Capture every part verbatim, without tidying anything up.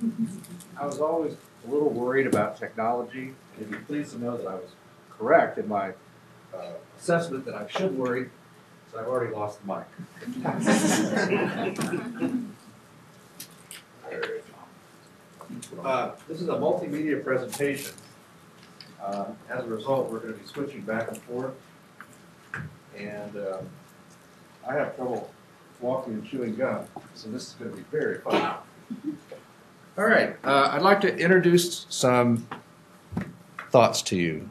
I was always a little worried about technology. And you'd be pleased to know that I was correct in my uh, assessment that I should worry, so I've already lost the mic. Uh, this is a multimedia presentation. Uh, as a result, we're going to be switching back and forth. And uh, I have trouble walking and chewing gum, so this is going to be very fun. All right, uh, I'd like to introduce some thoughts to you.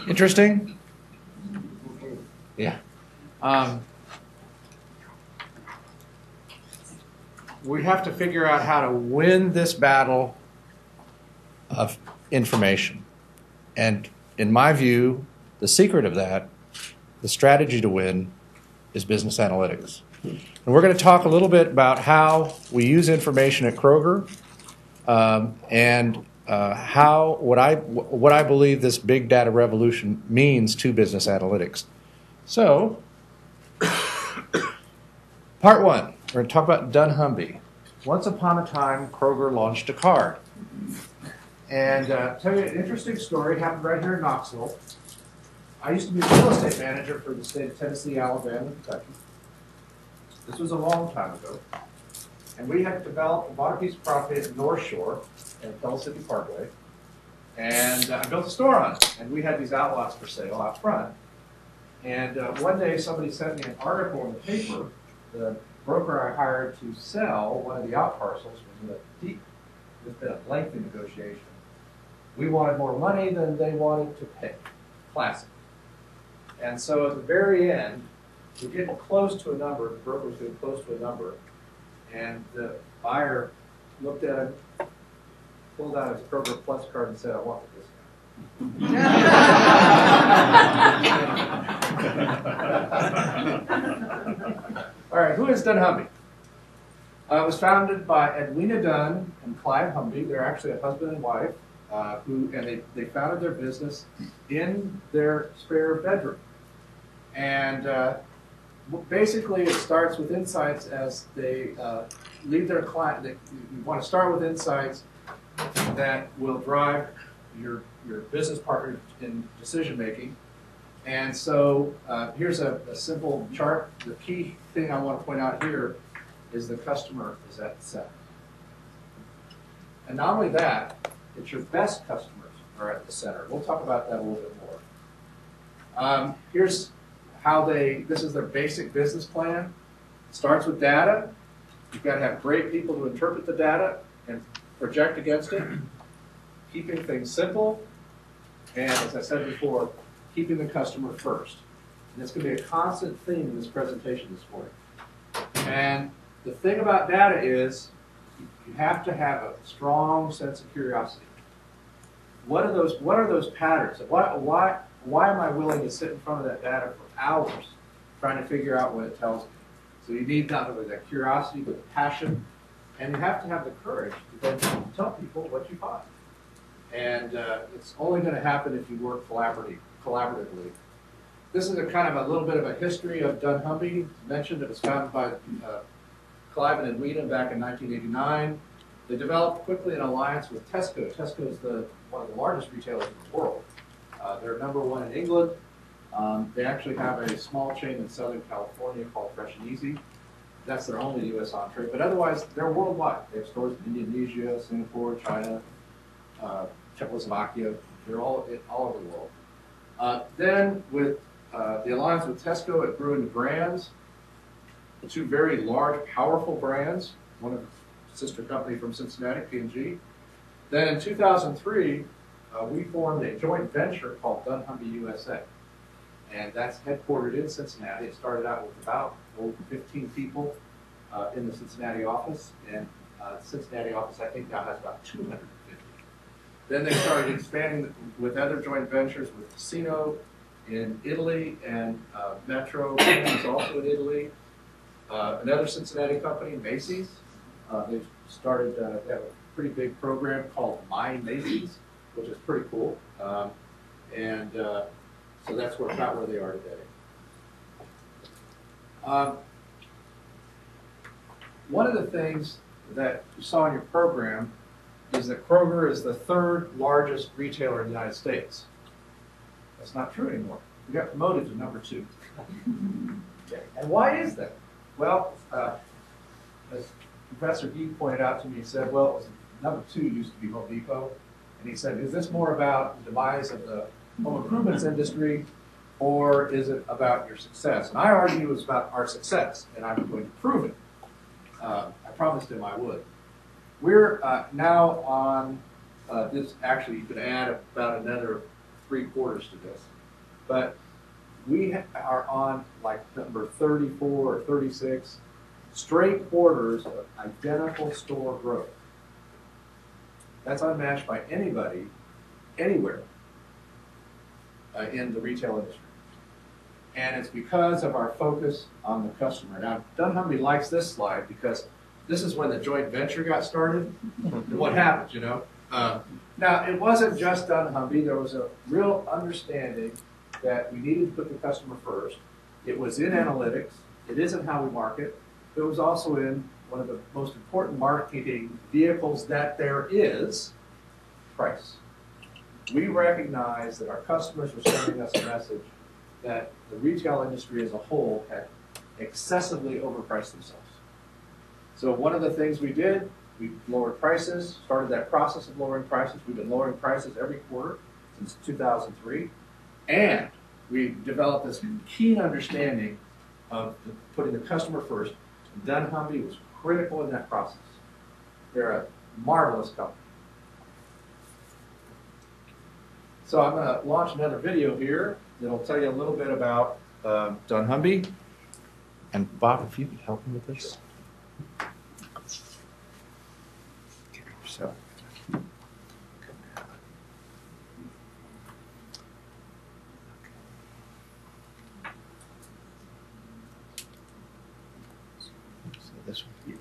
Interesting? Yeah. Um, we have to figure out how to win this battle of information. And in my view, the secret of that, the strategy to win, is business analytics. And we're going to talk a little bit about how we use information at Kroger um, and uh, how what I what I believe this big data revolution means to business analytics. So, part one, we're going to talk about dunnhumby. Once upon a time, Kroger launched a card. And uh, tell you an interesting story, happened right here in Knoxville. I used to be a real estate manager for the state of Tennessee, Alabama, and Kentucky. This was a long time ago. And we had developed, bought a piece of property at North Shore and Pell City Parkway. And uh, I built a store on it. And we had these outlots for sale out front. And uh, one day somebody sent me an article in the paper. The broker I hired to sell one of the out parcels was in a deep, it's been a lengthy negotiation. We wanted more money than they wanted to pay. Classic. And so at the very end, we're getting close to a number, the broker was getting close to a number, and the buyer looked at it, pulled out his Kroger Plus card and said, I want the discount. All right, who is dunnhumby? Uh, it was founded by Edwina Dunn and Clive Humby. They're actually a husband and wife, uh, who and they, they founded their business in their spare bedroom. And uh, basically, it starts with insights as they uh, lead their client. They, you want to start with insights that will drive your your business partner in decision making. And so uh, here's a, a simple chart. The key thing I want to point out here is the customer is at the center. And not only that, it's your best customers are at the center. We'll talk about that a little bit more. Um, here's how they, this is their basic business plan. It starts with data. You've got to have great people to interpret the data and project against it. Keeping things simple. And as I said before, keeping the customer first. And it's going to be a constant theme in this presentation this morning. And the thing about data is you have to have a strong sense of curiosity. What are those, what are those patterns? Why, why, why am I willing to sit in front of that data for hours trying to figure out what it tells me? So you need not only that curiosity, but the passion. And you have to have the courage to then tell people what you find. And uh, it's only going to happen if you work collaboratively. collaboratively. This is a kind of a little bit of a history of dunnhumby. Mentioned it was founded by uh, Clive and Edwina back in nineteen eighty-nine. They developed quickly an alliance with Tesco. Tesco is the, one of the largest retailers in the world. Uh, they're number one in England. Um, they actually have a small chain in Southern California called Fresh and Easy. That's their only U S entree, but otherwise they're worldwide. They have stores in Indonesia, Singapore, China, uh, Czechoslovakia. They're all all over the world. Uh, then with uh, the alliance with Tesco, it grew into brands. Two very large, powerful brands. One of the sister company from Cincinnati, P and G. Then in two thousand three, uh, we formed a joint venture called dunnhumby U S A. And that's headquartered in Cincinnati. It started out with about oh, fifteen people uh, in the Cincinnati office. And uh, the Cincinnati office, I think, now has about two hundred fifty. Then they started expanding with other joint ventures with Casino in Italy and uh, Metro is also in Italy. Uh, another Cincinnati company, Macy's, uh, they've started, uh, they have a pretty big program called My Macy's, which is pretty cool. Um, and uh, so that's where, about where they are today. Um, one of the things that you saw in your program is that Kroger is the third largest retailer in the United States. That's not true anymore. We got promoted to number two. Okay. And why is that? Well, uh, as Professor Geek pointed out to me, he said, well, it was, number two used to be Home Depot. And he said, is this more about the demise of the home improvements industry, or is it about your success? And I argue it was about our success, and I'm going to prove it. Uh, I promised him I would. We're uh, now on uh, this, actually you could add about another three quarters to this. but we are on like number thirty-four or thirty-six straight quarters of identical store growth. That's unmatched by anybody, anywhere uh, in the retail industry. And it's because of our focus on the customer. Now, dunnhumby likes this slide because this is when the joint venture got started. And what happened, you know? Uh, now, it wasn't just dunnhumby. There was a real understanding that we needed to put the customer first. It was in analytics. It isn't how we market. It was also in one of the most important marketing vehicles that there is, price. We recognize that our customers were sending us a message that the retail industry as a whole had excessively overpriced themselves. So one of the things we did, we lowered prices, started that process of lowering prices. We've been lowering prices every quarter since two thousand three. And we developed this keen understanding of the, putting the customer first. dunnhumby was critical in that process. They're a marvelous company. So I'm going to launch another video here that'll tell you a little bit about uh, dunnhumby. And Bob, if you could help me with this. Okay, so. This one.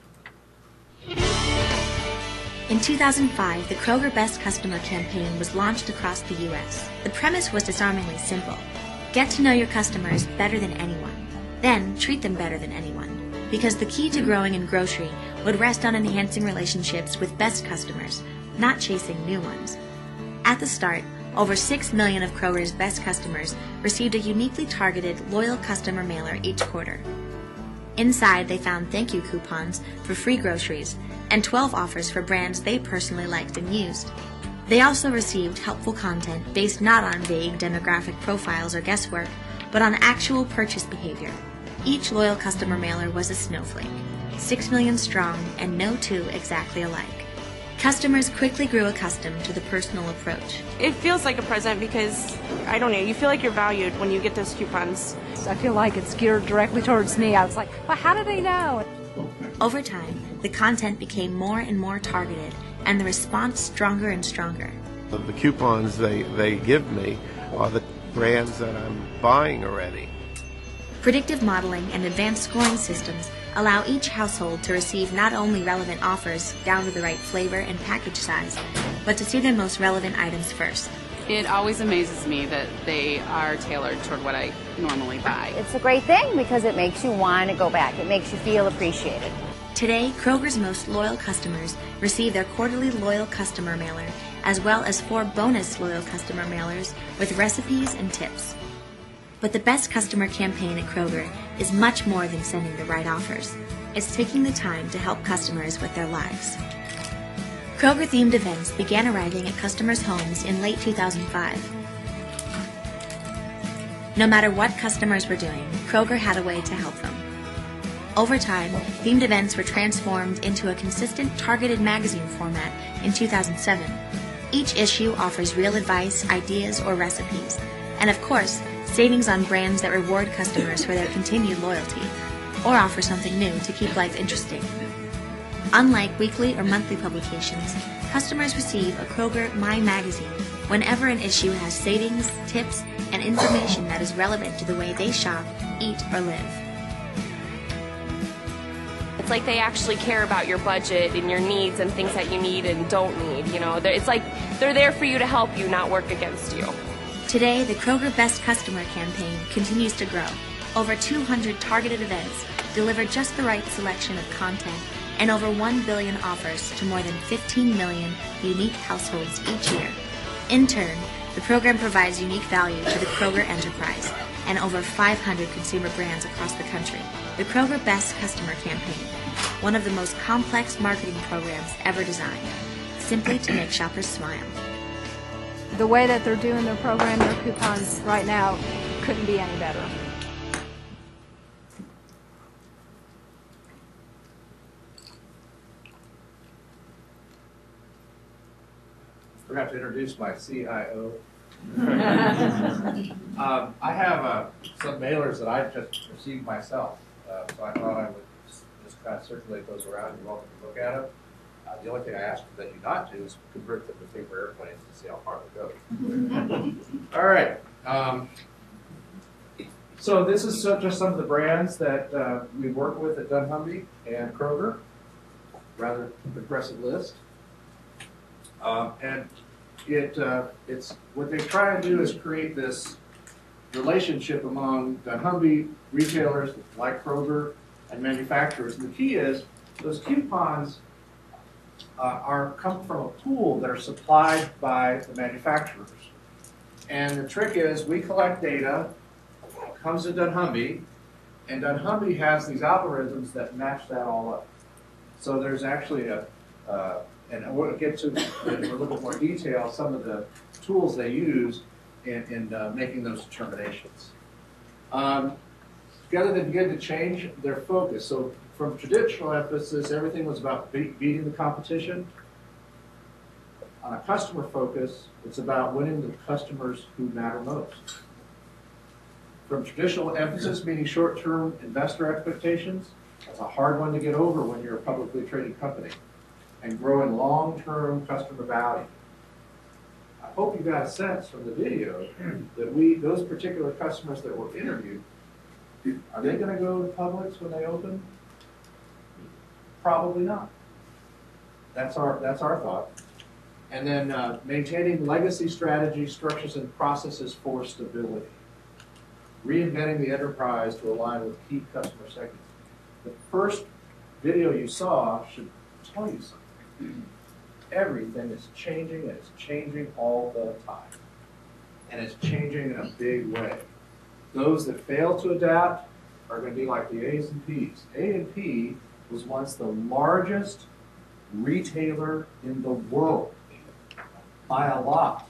In two thousand five, the Kroger Best Customer campaign was launched across the U S. The premise was disarmingly simple. Get to know your customers better than anyone. Then treat them better than anyone. Because the key to growing in grocery would rest on enhancing relationships with best customers, not chasing new ones. At the start, over six million of Kroger's best customers received a uniquely targeted loyal customer mailer each quarter. Inside, they found thank you coupons for free groceries and twelve offers for brands they personally liked and used. They also received helpful content based not on vague demographic profiles or guesswork, but on actual purchase behavior. Each loyal customer mailer was a snowflake, six million strong and no two exactly alike. Customers quickly grew accustomed to the personal approach. It feels like a present because, I don't know, you feel like you're valued when you get those coupons. I feel like it's geared directly towards me. I was like, well, how do they know? Over time, the content became more and more targeted, and the response stronger and stronger. The coupons they, they give me are the brands that I'm buying already. Predictive modeling and advanced scoring systems allow each household to receive not only relevant offers down to the right flavor and package size, but to see their most relevant items first. It always amazes me that they are tailored toward what I normally buy. It's a great thing because it makes you want to go back. It makes you feel appreciated. Today, Kroger's most loyal customers receive their quarterly loyal customer mailer, as well as four bonus loyal customer mailers with recipes and tips. But the best customer campaign at Kroger is much more than sending the right offers. It's taking the time to help customers with their lives. Kroger-themed events began arriving at customers' homes in late two thousand five. No matter what customers were doing, Kroger had a way to help them. Over time, themed events were transformed into a consistent targeted magazine format in two thousand seven. Each issue offers real advice, ideas, or recipes, and of course, savings on brands that reward customers for their continued loyalty, or offer something new to keep life interesting. Unlike weekly or monthly publications, customers receive a Kroger My Magazine whenever an issue has savings, tips, and information that is relevant to the way they shop, eat, or live. It's like they actually care about your budget and your needs and things that you need and don't need. You know, it's like they're there for you to help you, not work against you. Today, the Kroger Best Customer campaign continues to grow. Over two hundred targeted events deliver just the right selection of content and over one billion offers to more than fifteen million unique households each year. In turn, the program provides unique value to the Kroger enterprise and over five hundred consumer brands across the country. The Kroger Best Customer campaign, one of the most complex marketing programs ever designed, simply to make shoppers smile. The way that they're doing their program, their coupons right now, couldn't be any better. I forgot to introduce my C I O, um, I have uh, some mailers that I just received myself, uh, so I thought I would just kind of circulate those around. You're welcome to look at them. Uh, the only thing I ask that you not do is convert them to paper airplanes to see how far they go. All right. Um, so this is uh, just some of the brands that uh, we work with at dunnhumby and Kroger. Rather impressive list. Um, and it uh, it's what they try to do is create this relationship among dunnhumby retailers like Kroger and manufacturers. And the key is those coupons uh, are come from a pool that are supplied by the manufacturers. And the trick is we collect data, it comes to dunnhumby, and dunnhumby has these algorithms that match that all up. So there's actually a, uh, and we'll get to in a little bit more detail some of the tools they use in, in uh, making those determinations. Um, together they begin to change their focus. So from traditional emphasis, everything was about be beating the competition. On a customer focus, it's about winning the customers who matter most. From traditional emphasis, meaning short-term investor expectations, that's a hard one to get over when you're a publicly traded company. And growing long-term customer value. I hope you got a sense from the video that we, those particular customers that were interviewed, are they going to go to Publix when they open? Probably not. That's our, that's our thought. And then uh, maintaining legacy strategy, structures, and processes for stability. Reinventing the enterprise to align with key customer segments. The first video you saw should tell you something. Everything is changing, and it's changing all the time. And it's changing in a big way. Those that fail to adapt are going to be like the A's and P's. A and P was once the largest retailer in the world by a lot.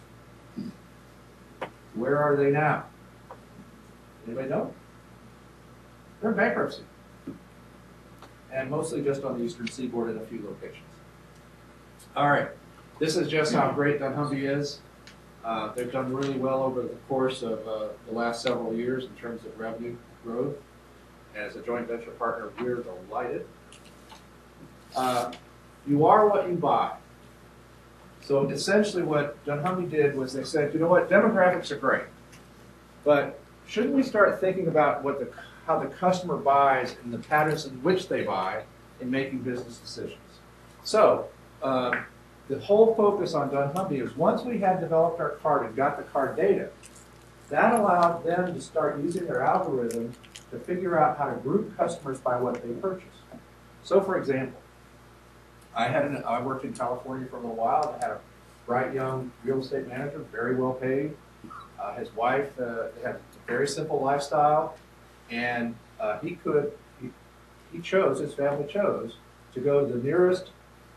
Where are they now? Anybody know? They're in bankruptcy. And mostly just on the eastern seaboard in a few locations. All right, this is just how great dunnhumby is. Uh, they've done really well over the course of uh, the last several years in terms of revenue growth. As a joint venture partner, we're delighted. Uh, you are what you buy. So essentially what dunnhumby did was they said, you know what, demographics are great, but shouldn't we start thinking about what the, how the customer buys and the patterns in which they buy in making business decisions? So uh, the whole focus on dunnhumby is once we had developed our card and got the card data, that allowed them to start using their algorithm to figure out how to group customers by what they purchase. So for example, I had an, I worked in California for a little while and I had a bright young real estate manager, very well paid. Uh, his wife uh, had a very simple lifestyle, and uh, he could, he, he chose, his family chose, to go to the nearest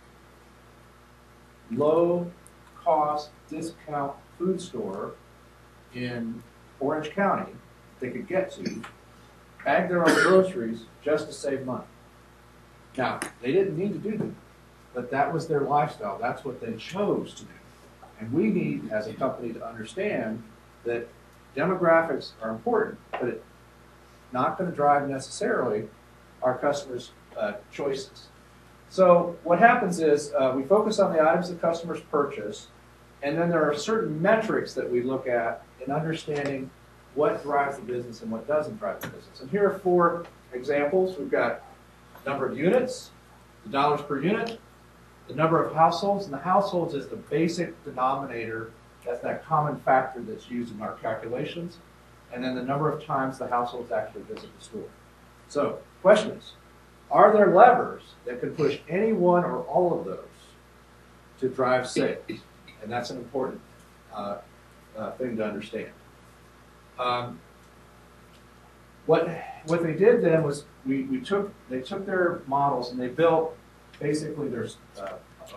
low-cost discount food store in Orange County they could get to, bag their own groceries just to save money. Now, they didn't need to do that, but that was their lifestyle. That's what they chose to do. And we need, as a company, to understand that demographics are important, but it's not going to drive necessarily our customers' uh, choices. So what happens is uh, we focus on the items that customers purchase, and then there are certain metrics that we look at in understanding what drives the business and what doesn't drive the business. And here are four examples. We've got number of units, the dollars per unit, the number of households, and the households is the basic denominator. That's that common factor that's used in our calculations. And then the number of times the households actually visit the store. So, question is, are there levers that could push any one or all of those to drive sales? And that's an important uh, uh, thing to understand. Um, what, what they did then was we, we took, they took their models and they built basically their uh,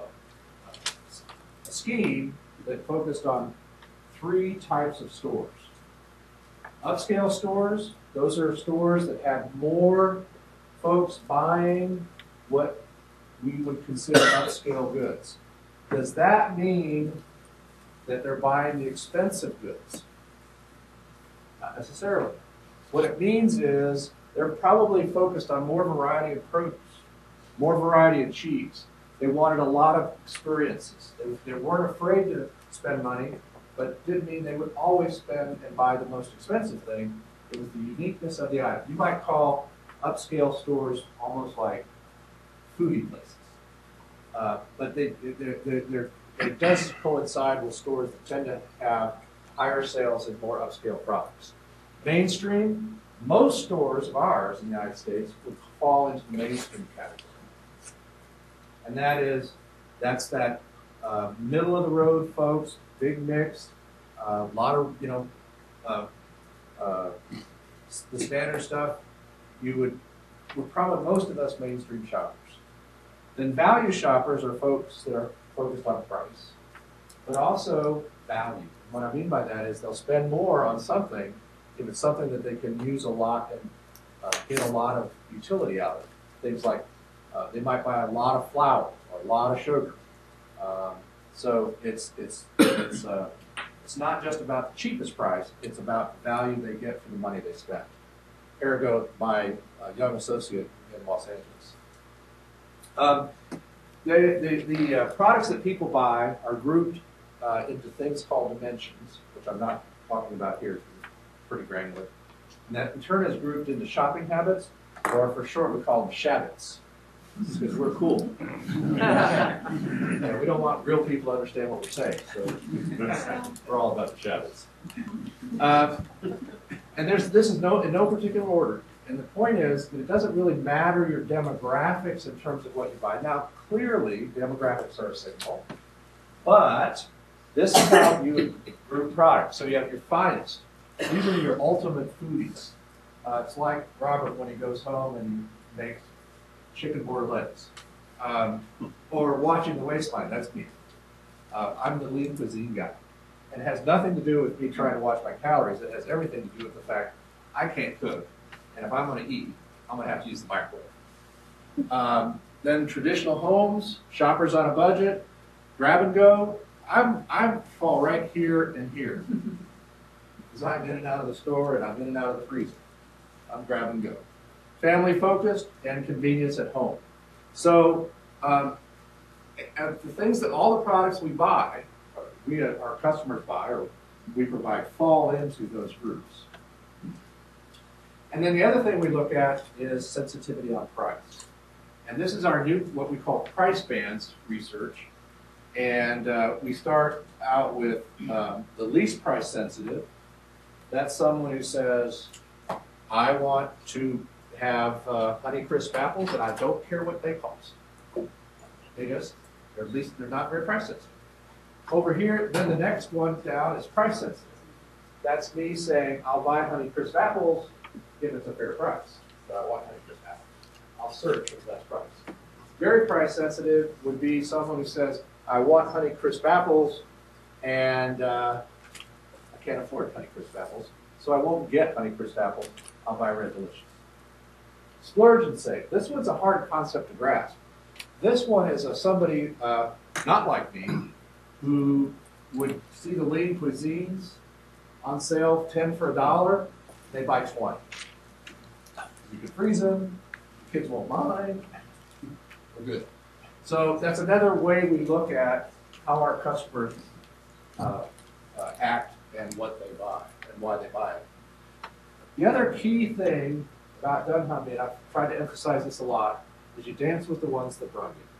a scheme that focused on three types of stores. Upscale stores, those are stores that had more folks buying what we would consider upscale goods. Does that mean that they're buying the expensive goods. Not necessarily. What it means is they're probably focused on more variety of produce, more variety of cheese. They wanted a lot of experiences. They, they weren't afraid to spend money, but it didn't mean they would always spend and buy the most expensive thing. It was the uniqueness of the item. You might call upscale stores almost like foodie places. Uh, but they, they're, they're, they're, it does coincide with stores that tend to have higher sales and more upscale products. Mainstream, most stores of ours in the United States would fall into the mainstream category. And that is, that's that uh, middle of the road folks, big mix, a uh, lot of, you know, uh, uh, the standard stuff, you would, would probably most of us mainstream shoppers. Then value shoppers are folks that are focused on price, but also value. What I mean by that is they'll spend more on something if it's something that they can use a lot and uh, get a lot of utility out of. Things like uh, they might buy a lot of flour or a lot of sugar. Um, so it's it's it's uh, it's not just about the cheapest price; it's about the value they get for the money they spend. Ergo, my uh, young associate in Los Angeles. Um, the the, the uh, products that people buy are grouped uh, into things called dimensions, which I'm not talking about here. It's pretty granular. And that in turn is grouped into shopping habits, or for short, we call them shabits, because we're cool. Yeah, we don't want real people to understand what we're saying, so we're all about the shabits. Uh, and there's this is no in no particular order. And the point is that it doesn't really matter your demographics in terms of what you buy. Now, clearly, demographics are a signal, but this is how you group products. So you have your finest. These are your ultimate foodies. Uh, it's like Robert when he goes home and he makes chicken bourrelets. Um, or watching the waistline, that's me. Uh, I'm the lean cuisine guy. And it has nothing to do with me trying to watch my calories. It has everything to do with the fact I can't cook. And if I'm going to eat, I'm going to have to use the microwave. Um, then traditional homes, shoppers on a budget, grab and go. I'm I fall right here and here because I'm in and out of the store and I'm in and out of the freezer. I'm grab and go. Family focused and convenience at home. So um, the things that all the products we buy, we our customers buy or we provide fall into those groups. And then the other thing we look at is sensitivity on price. And this is our new, what we call price bands research. And uh, we start out with um, the least price sensitive. That's someone who says, I want to have uh, Honey Crisp apples and I don't care what they cost. They just, or at least they're not very price sensitive. Over here, then the next one down is price sensitive. That's me saying, I'll buy Honey Crisp apples if it's a fair price, but I want Honey Crisp apples. I'll search for the best price. Very price sensitive would be someone who says, I want Honey Crisp apples, and uh, I can't afford Honey Crisp apples, so I won't get Honey Crisp apples. I'll buy Red Delicious. Splurge and save. This one's a hard concept to grasp. This one is a somebody uh, not like me who would see the lean cuisines on sale, ten for a dollar. They buy twenty. You can freeze them. The kids won't mind. We're good. So that's another way we look at how our customers uh, uh, act and what they buy and why they buy it. The other key thing about dunnhumby, and I've tried to emphasize this a lot, is you dance with the ones that brung you.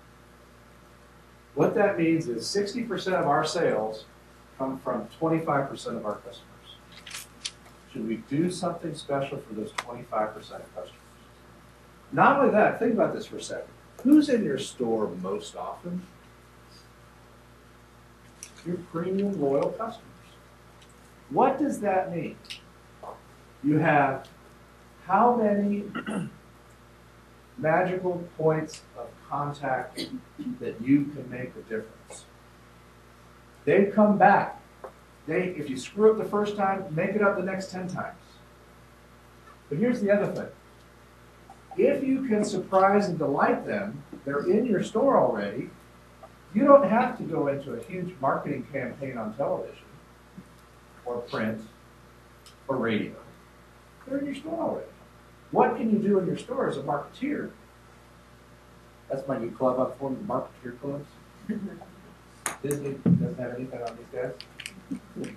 What that means is sixty percent of our sales come from twenty-five percent of our customers. Should we do something special for those twenty-five percent of customers? Not only that, think about this for a second. Who's in your store most often? Your premium loyal customers. What does that mean? You have how many magical points of contact that you can make a difference? They come back. They, if you screw up the first time, make it up the next ten times. But here's the other thing. If you can surprise and delight them, they're in your store already, you don't have to go into a huge marketing campaign on television or print or radio. They're in your store already. What can you do in your store as a marketeer? That's my new club I've formed, the Marketeer Clubs. Disney doesn't have anything on these guys.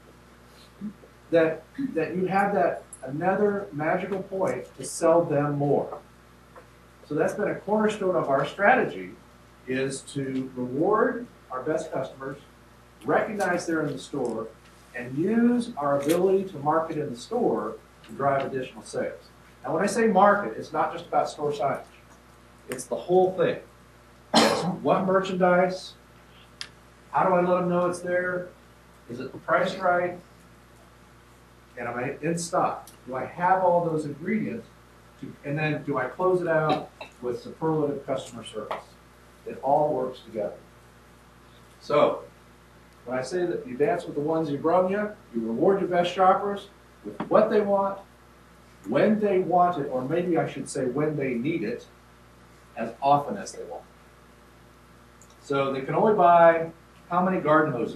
That, that you have that another magical point to sell them more. So that's been a cornerstone of our strategy, is to reward our best customers, recognize they're in the store, and use our ability to market in the store to drive additional sales. Now when I say market, it's not just about store signage. It's the whole thing. It's what merchandise, how do I let them know it's there? Is it priced right? And am I in stock? Do I have all those ingredients? To, and then do I close it out with superlative customer service? It all works together. So, when I say that you dance with the ones you brung you, you reward your best shoppers with what they want, when they want it, or maybe I should say when they need it, as often as they want. So they can only buy how many garden hoses?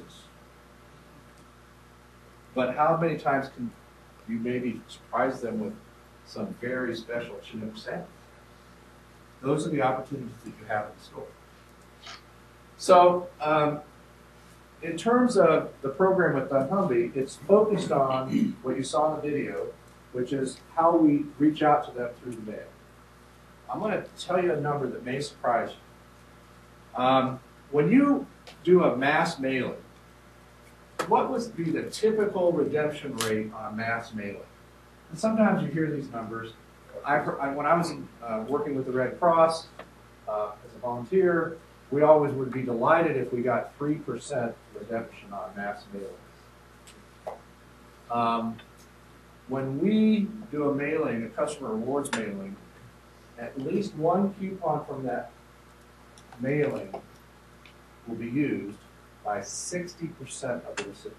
But how many times can you maybe surprise them with some very special Chinook sandwich? Those are the opportunities that you have in the store. So, um, in terms of the program with dunnhumby, it's focused on what you saw in the video, which is how we reach out to them through the mail. I'm going to tell you a number that may surprise you. Um, when you do a mass mailing, what would be the typical redemption rate on a mass mailing? And sometimes you hear these numbers. I, I, when I was uh, working with the Red Cross uh, as a volunteer, we always would be delighted if we got three percent redemption on mass mailings. Um, when we do a mailing, a customer rewards mailing, at least one coupon from that mailing will be used by sixty percent of the recipients.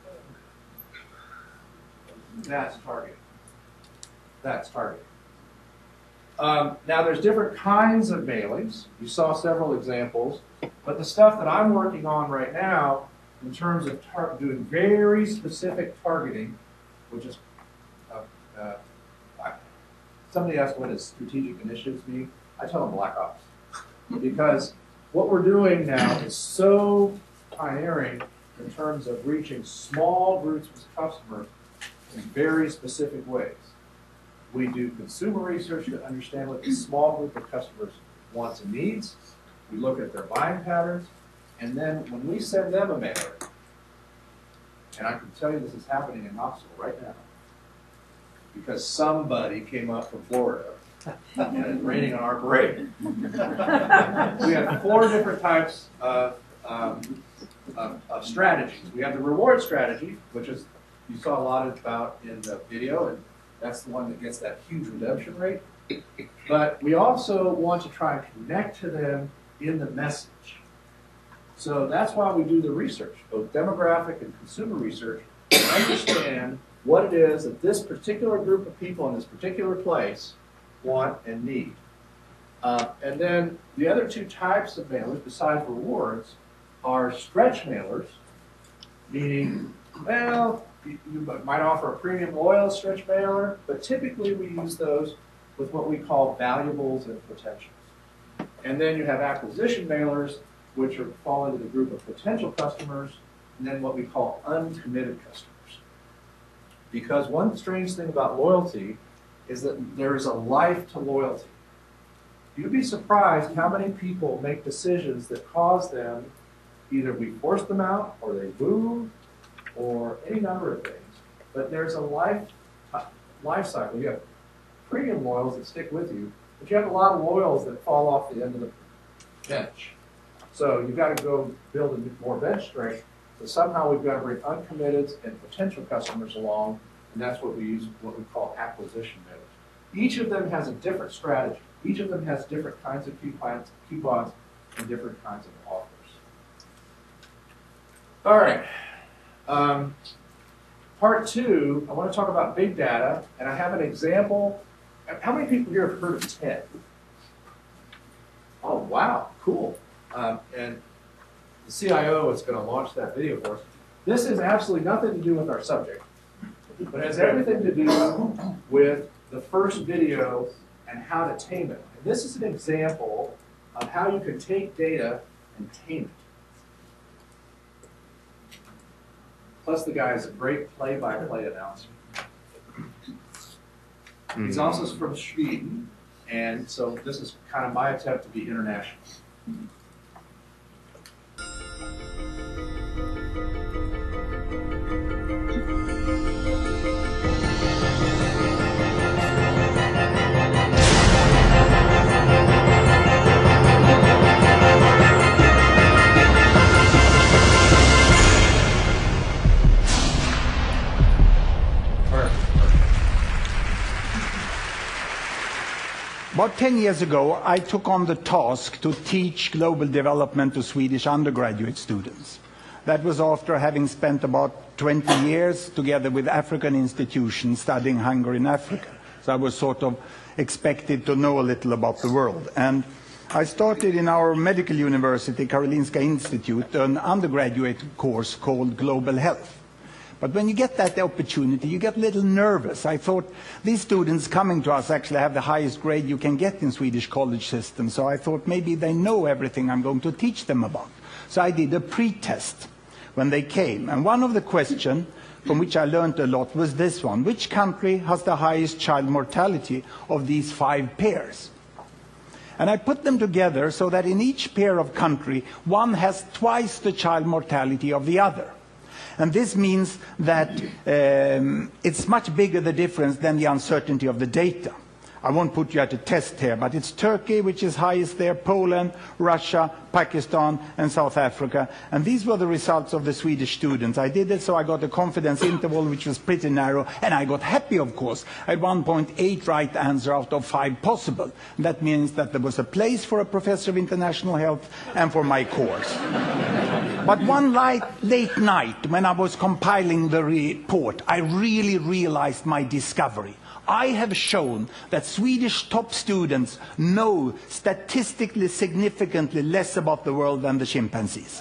That's targeting. That's targeting. Um, now, there's different kinds of mailings. You saw several examples, but the stuff that I'm working on right now, in terms of tar doing very specific targeting, which is, uh, uh, I, somebody asked what does strategic initiatives mean. I tell them black ops, because what we're doing now is so pioneering in terms of reaching small groups of customers in very specific ways. We do consumer research to understand what the small group of customers wants and needs. We look at their buying patterns, and then when we send them a mailer, and I can tell you this is happening in Knoxville right now, because somebody came up from Florida and it's raining on our parade. We have four different types of, um, of, of strategies. We have the reward strategy, which is you saw a lot about in the video, and that's the one that gets that huge redemption rate. But we also want to try and connect to them in the message. So that's why we do the research, both demographic and consumer research, to understand what it is that this particular group of people in this particular place want and need. Uh, and then the other two types of mailers, besides rewards, are stretch mailers, meaning, well, you, you might offer a premium loyal stretch mailer, but typically we use those with what we call valuables and potentials. And then you have acquisition mailers, which are, fall into the group of potential customers, and then what we call uncommitted customers. Because one strange thing about loyalty is that there is a life to loyalty. You'd be surprised how many people make decisions that cause them, either we force them out, or they move, or any number of things. But there's a life, uh, life cycle. You have premium loyals that stick with you, but you have a lot of loyals that fall off the end of the bench. So you've got to go build a more bench strength. So somehow we've got to bring uncommitted and potential customers along, and that's what we use, what we call acquisition mailers. Each of them has a different strategy. Each of them has different kinds of coupons, coupons and different kinds of offers. All right. Um, part two, I want to talk about big data, and I have an example. How many people here have heard of T E D? Oh, wow, cool. Um, and the C I O is going to launch that video for us. This has absolutely nothing to do with our subject, but it has everything to do with the first video and how to tame it. And this is an example of how you can take data and tame it. Plus the guy is a great play-by-play announcer. He's also from Sweden, and so this is kind of my attempt to be international. About ten years ago, I took on the task to teach global development to Swedish undergraduate students. That was after having spent about twenty years together with African institutions studying hunger in Africa. So I was sort of expected to know a little about the world. And I started in our medical university, Karolinska Institute, an undergraduate course called Global Health. But when you get that opportunity, you get a little nervous. I thought these students coming to us actually have the highest grade you can get in Swedish college system. So I thought maybe they know everything I'm going to teach them about. So I did a pre-test when they came. And one of the questions from which I learned a lot was this one. Which country has the highest child mortality of these five pairs? And I put them together so that in each pair of country, one has twice the child mortality of the other. And this means that um, it's much bigger the difference than the uncertainty of the data. I won't put you at a test here, but it's Turkey, which is highest there, Poland, Russia, Pakistan, and South Africa. And these were the results of the Swedish students. I did it, so I got a confidence interval, which was pretty narrow, and I got happy, of course. I had one point eight right answer out of five possible. And that means that there was a place for a professor of international health and for my course. But one light, late night, when I was compiling the report, I really realized my discovery. I have shown that Swedish top students know statistically significantly less about the world than the chimpanzees.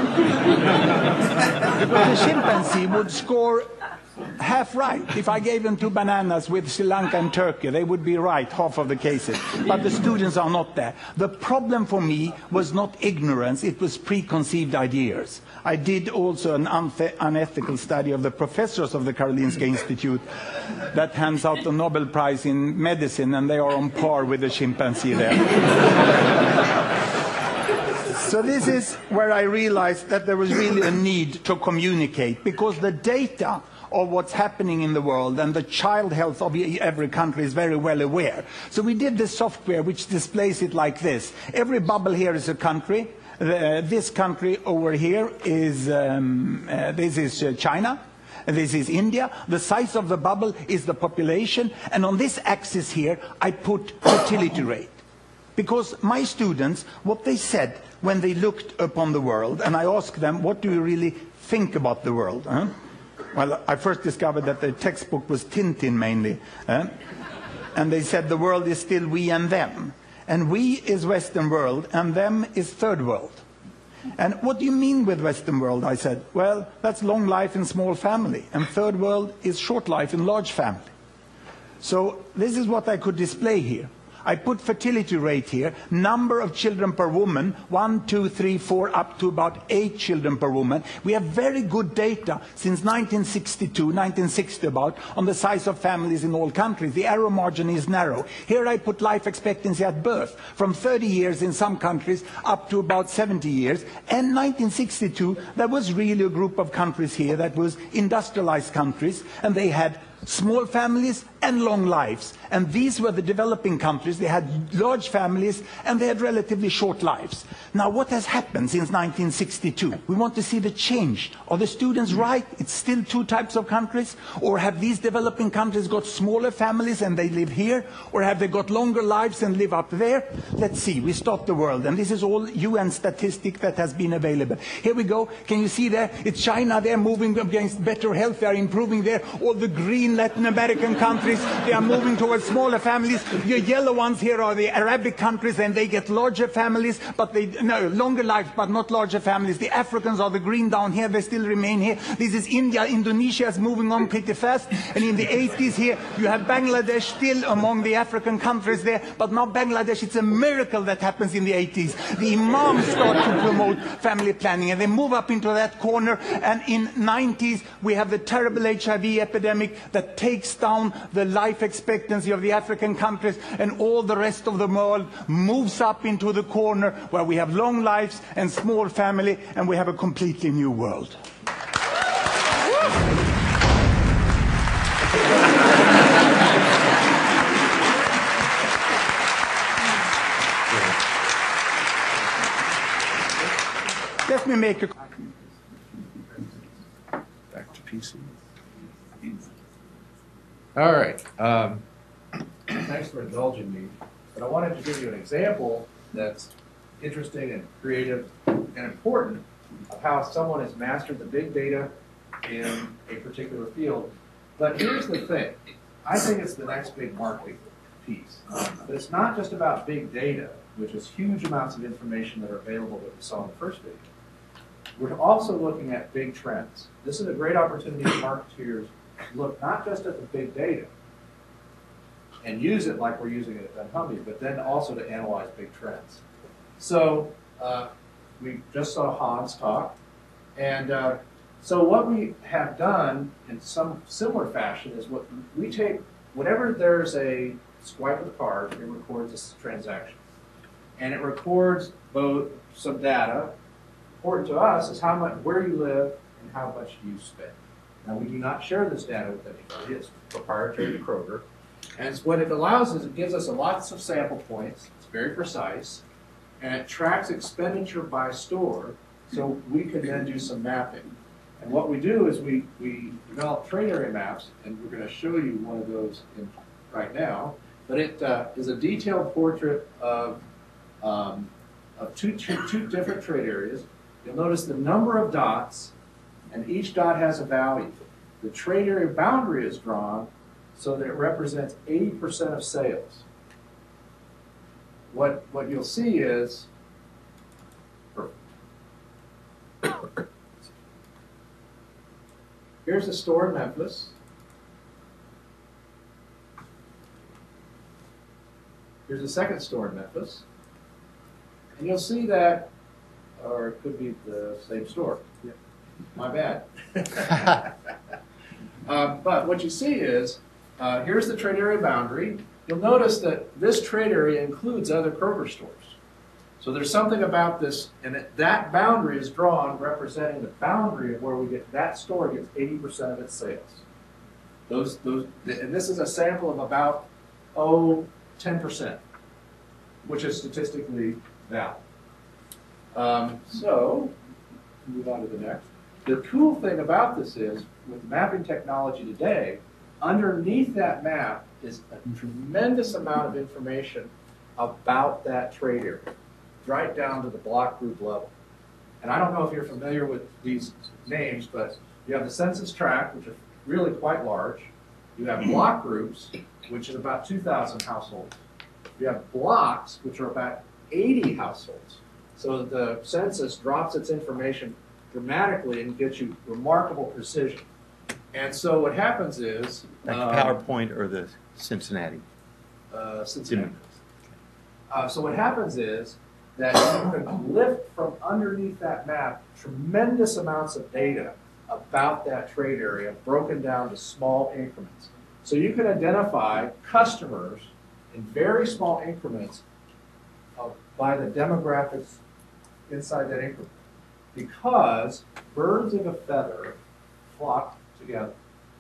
Because the chimpanzee would score half right. If I gave them two bananas with Sri Lanka and Turkey, they would be right half of the cases. But the students are not there. The problem for me was not ignorance, it was preconceived ideas. I did also an unethical study of the professors of the Karolinska Institute that hands out the Nobel Prize in medicine, and they are on par with the chimpanzee there. So this is where I realized that there was really a need to communicate, because the data of what's happening in the world and the child health of every country is very well aware. So we did this software which displays it like this. Every bubble here is a country. Uh, this country over here is, um, uh, this is uh, China. This is India. The size of the bubble is the population. And on this axis here, I put fertility rate. Because my students, what they said when they looked upon the world, and I asked them, what do you really think about the world? Huh? Well, I first discovered that the textbook was Tintin mainly. Huh? And they said the world is still we and them. And we is Western world, and them is third world. And what do you mean with Western world? I said, well, that's long life in small family, and third world is short life in large family. So this is what I could display here. I put fertility rate here, number of children per woman, one, two, three, four, up to about eight children per woman. We have very good data since nineteen sixty-two, nineteen sixty about, on the size of families in all countries. The error margin is narrow. Here I put life expectancy at birth, from thirty years in some countries up to about seventy years. And nineteen sixty-two, there was really a group of countries here that was industrialized countries, and they had small families and long lives. And these were the developing countries. They had large families and they had relatively short lives. Now, what has happened since nineteen sixty-two? We want to see the change. Are the students right? It's still two types of countries? Or have these developing countries got smaller families and they live here? Or have they got longer lives and live up there? Let's see. We start the world. And this is all U N statistic that has been available. Here we go. Can you see there? It's China. They're moving against better health. They're improving there. All the green sixteen Latin American countries. They are moving towards smaller families. Your yellow ones here are the Arabic countries, and they get larger families, but they, no, longer lives, but not larger families. The Africans are the green down here. They still remain here. This is India. Indonesia is moving on pretty fast. And in the eighties here, you have Bangladesh still among the African countries there. But now Bangladesh, it's a miracle that happens in the eighties. The imams start to promote family planning, and they move up into that corner. And in nineties, we have the terrible H I V epidemic that takes down the life expectancy of the African countries, and all the rest of the world moves up into the corner where we have long lives and small family, and we have a completely new world. Let me make a... Back to P C. All right. Um, thanks for indulging me. But I wanted to give you an example that's interesting and creative and important of how someone has mastered the big data in a particular field. But here's the thing. I think it's the next big marketing piece. But it's not just about big data, which is huge amounts of information that are available that we saw in the first video. We're also looking at big trends. This is a great opportunity for marketeers to look not just at the big data and use it like we're using it at dunnhumby, but then also to analyze big trends. So uh, we just saw Hans talk, and uh, so what we have done in some similar fashion is what we take, whenever there's a swipe of the card, it records this transaction. And it records both some data. Important to us is how much, where you live and how much you spend. Now, we do not share this data with anybody. It's proprietary to Kroger. And it's what it allows is it gives us lots of sample points. It's very precise. And it tracks expenditure by store, so we can then do some mapping. And what we do is we, we develop trade area maps, and we're going to show you one of those in, right now. But it uh, is a detailed portrait of, um, of two, two, two different trade areas. You'll notice the number of dots, and each dot has a value. The trade area boundary is drawn so that it represents eighty percent of sales. What, what you'll see is, here's a store in Memphis. Here's a second store in Memphis. And you'll see that, or it could be the same store. Yeah. My bad. uh, but what you see is, uh, here's the trade area boundary. You'll notice that this trade area includes other Kroger stores. So there's something about this, and it, that boundary is drawn representing the boundary of where we get, that store gets eighty percent of its sales. Those, those, and this is a sample of about, oh, ten percent, which is statistically valid. Um, so, move on to the next. The cool thing about this is, with mapping technology today, underneath that map is a tremendous amount of information about that trade area, right down to the block group level. And I don't know if you're familiar with these names, but you have the census tract, which is really quite large. You have block groups, which is about two thousand households. You have blocks, which are about eighty households. So the census drops its information dramatically and gets you remarkable precision. And so what happens is... Like um, the PowerPoint or the Cincinnati? Uh, Cincinnati. Uh, so what happens is that you can lift from underneath that map tremendous amounts of data about that trade area broken down to small increments. So you can identify customers in very small increments of, by the demographics inside that increment, because birds of a feather flock together.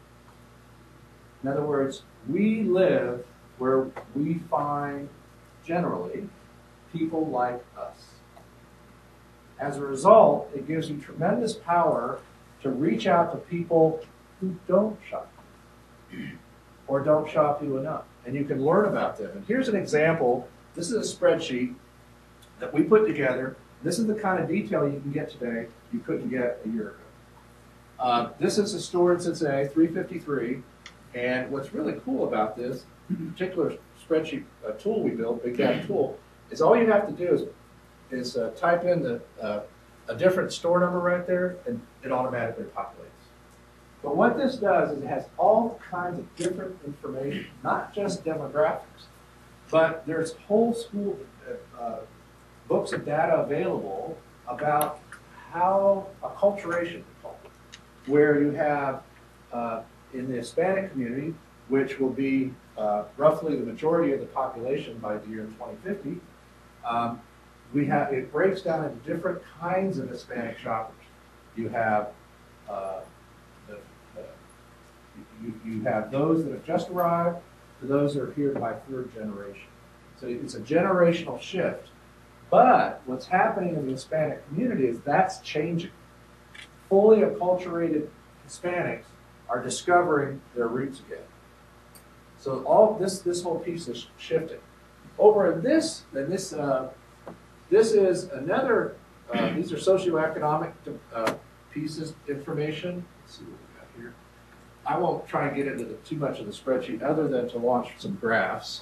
In other words, we live where we find, generally, people like us. As a result, it gives you tremendous power to reach out to people who don't shop or don't shop you enough. And you can learn about them. And here's an example. This is a spreadsheet that we put together. This is the kind of detail you can get today you couldn't get a year ago. Uh, this is a store in Cincinnati, three fifty-three, And what's really cool about this particular spreadsheet uh, tool we built, Big Data tool, is all you have to do is, is uh, type in the, uh, a different store number right there, and it automatically populates. But what this does is it has all kinds of different information, not just demographics, but there's whole school uh, books of data available about how acculturation, where you have uh, in the Hispanic community, which will be uh, roughly the majority of the population by the year twenty fifty, um, we have, it breaks down into different kinds of Hispanic shoppers. You have uh, the, the, you, you have those that have just arrived to those that are here by third generation. So it's a generational shift. But what's happening in the Hispanic community is that's changing. Fully acculturated Hispanics are discovering their roots again. So all this this whole piece is shifting. Over in this, then this uh, this is another. Uh, these are socioeconomic uh, pieces information. Let's see what we got here. I won't try and get into the, too much of the spreadsheet, other than to launch some graphs,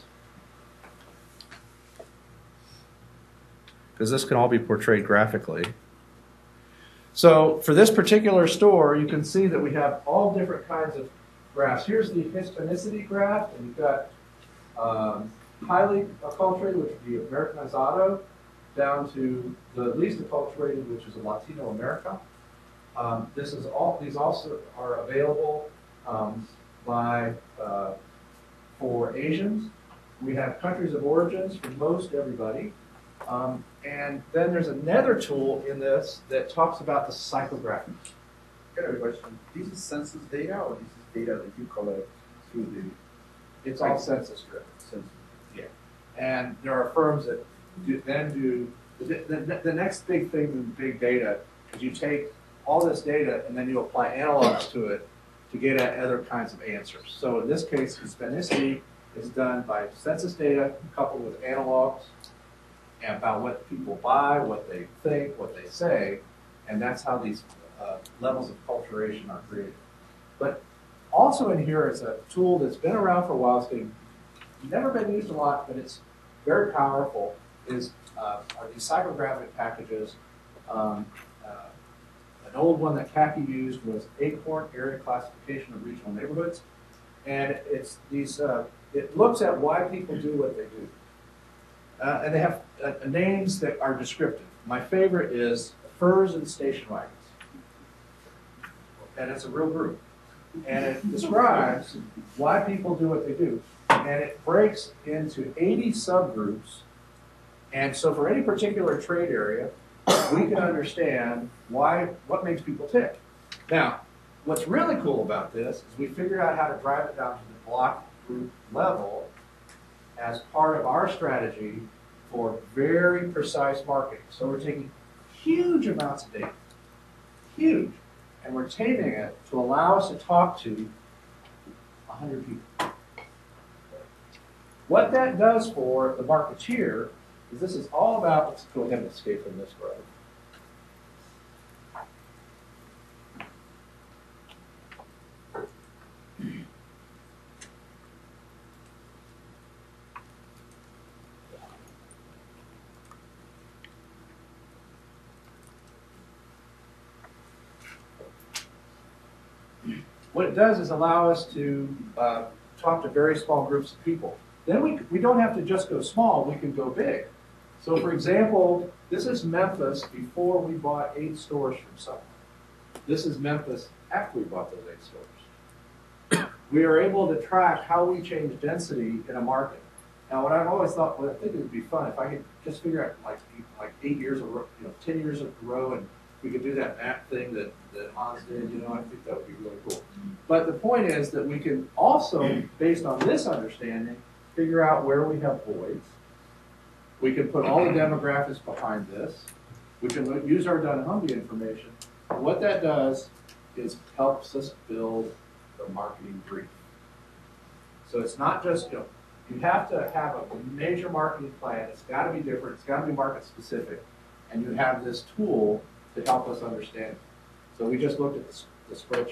because this can all be portrayed graphically. So for this particular store, you can see that we have all different kinds of graphs. Here's the Hispanicity graph, and you've got um, highly acculturated, which would be Americanizado, down to the least acculturated, which is a Latino America. Um, this is all; these also are available um, by uh, for Asians. We have countries of origins for most everybody. Um, and then there's another tool in this that talks about the psychographics. I got a question. This is census data, or this is data that you collect through the... It's all census driven. Census. Yeah. And there are firms that do, then do... The, the, the next big thing in big data is you take all this data and then you apply analogs to it to get at other kinds of answers. So in this case, Hispanicity is done by census data coupled with analogs about what people buy, what they think, what they say, and that's how these uh, levels of acculturation are created. But also in here is a tool that's been around for a while. It's getting, never been used a lot, but it's very powerful. Is uh, are these psychographic packages? Um, uh, an old one that C A C I used was ACORN, Area Classification of Regional Neighborhoods, and it's these. Uh, it looks at why people do what they do. Uh, and they have uh, names that are descriptive. My favorite is furs and station wagons. And it's a real group. And it describes why people do what they do. And it breaks into eighty subgroups. And so for any particular trade area, we can understand why, what makes people tick. Now, what's really cool about this is we figured out how to drive it down to the block group level as part of our strategy for very precise marketing. So we're taking huge amounts of data, huge, and we're taping it to allow us to talk to one hundred people. What that does for the marketeer is this is all about, let's go ahead and escape from this graph. What it does is allow us to uh, talk to very small groups of people. Then we, we don't have to just go small, we can go big. So for example, this is Memphis before we bought eight stores from someone. This is Memphis after we bought those eight stores. We are able to track how we change density in a market. Now what I've always thought, well, I think it would be fun if I could just figure out like, like eight years, of, you know, ten years of row, and we could do that map thing that, that Hans did, you know, I think that would be really cool. But the point is that we can also, based on this understanding, figure out where we have voids. We can put all the demographics behind this. We can use our dunnhumby information. And what that does is helps us build the marketing brief. So it's not just, you know, you have to have a major marketing plan. It's got to be different. It's got to be market specific. And you have this tool to help us understand it. So we just looked at the, the spreadsheet.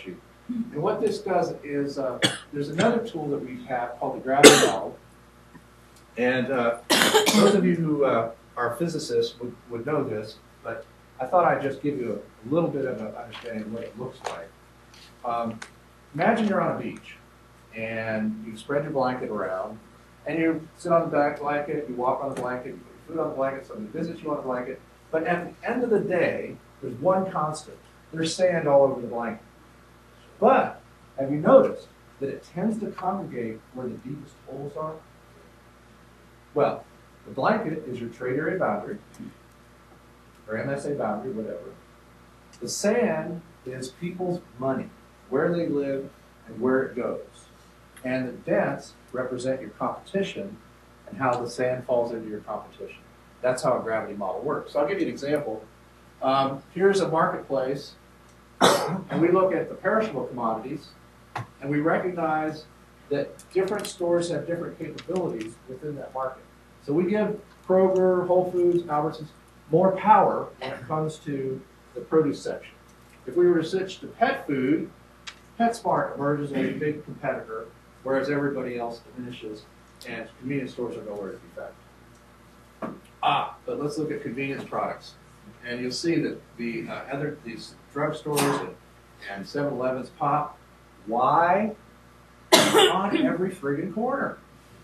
And what this does is, uh, there's another tool that we have called the gravity model. And uh, those of you who uh, are physicists would, would know this, but I thought I'd just give you a little bit of an understanding of what it looks like. Um, imagine you're on a beach, and you spread your blanket around, and you sit on the back blanket, you walk on the blanket, you put food on the blanket, somebody visits you on the blanket. But at the end of the day, there's one constant. There's sand all over the blanket. But have you noticed that it tends to congregate where the deepest holes are? Well, the blanket is your trade area boundary, or M S A boundary, whatever. The sand is people's money, where they live and where it goes. And the dents represent your competition and how the sand falls into your competition. That's how a gravity model works. So I'll give you an example. Um, here's a marketplace, and we look at the perishable commodities, and we recognize that different stores have different capabilities within that market. So we give Kroger, Whole Foods, Albertsons more power when it comes to the produce section. If we were to switch to pet food, PetSmart emerges as a big competitor, whereas everybody else diminishes, and convenience stores are nowhere to be found. Ah, but let's look at convenience products. And you'll see that the uh, other these drugstores and, and seven elevens pop. Why? On every friggin' corner.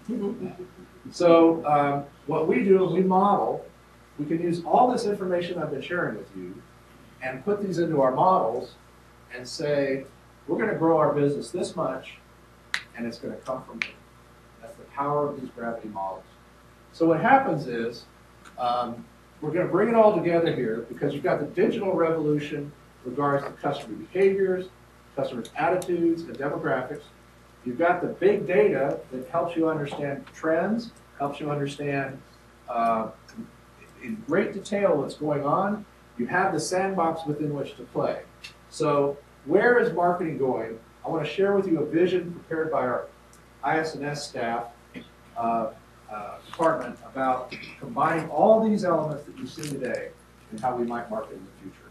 So um, what we do is we model. We can use all this information I've been sharing with you and put these into our models and say, we're going to grow our business this much, and it's going to come from here. That's the power of these gravity models. So what happens is, um, we're going to bring it all together here because you've got the digital revolution with regards to customer behaviors, customers' attitudes, and demographics. You've got the big data that helps you understand trends, helps you understand uh, in great detail what's going on. You have the sandbox within which to play. So where is marketing going? I want to share with you a vision prepared by our I S and S staff uh, uh, department about combining all these elements that you've seen today and how we might market in the future.